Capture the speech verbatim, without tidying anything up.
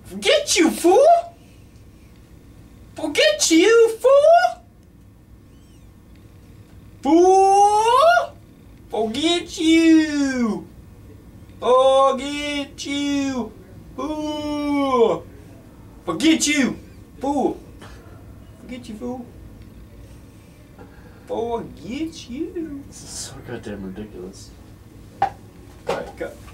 Forget you, fool! Forget you, fool! Fool! Forget you! Forget you! Fool! Forget you! Fool! Forget you, fool! Forget you! This is so goddamn ridiculous. Alright, cut.